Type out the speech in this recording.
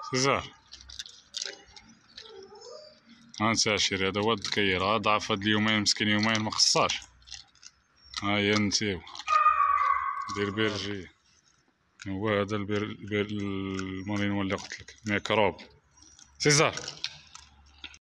سيزار هانسي عشيري، هذا هو الدكير، ضعف هاد اليومين مسكين، يومين ما خصاش. ها هي نتيو دير بيرجي، هو هذا المولينو اللي قلتلك ميكروب. سيزار